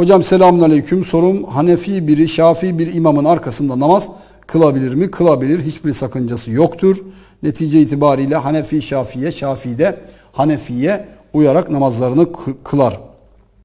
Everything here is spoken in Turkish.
Hocam selamünaleyküm. Sorum, Hanefi biri Şafii bir imamın arkasında namaz kılabilir mi? Kılabilir. Hiçbir sakıncası yoktur. Netice itibariyle Hanefi Şafii'ye, Şafii de Hanefi'ye uyarak namazlarını kılar.